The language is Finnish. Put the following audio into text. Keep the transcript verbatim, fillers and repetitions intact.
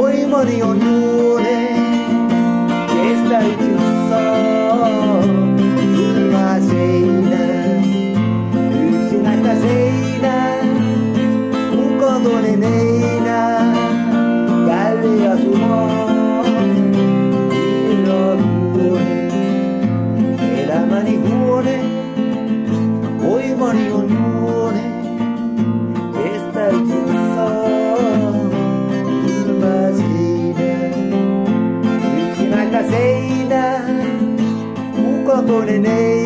Oi mani on juone, kestäytyssä kylmä seinä. Yksinäistä seinä, mun kotoinen einä. Väli asumaan, kirjahuone. Elämäni huone, oi mani on juone, kestäytyssä kylmä seinä. Yksinäistä seinä, mun kotoinen einä.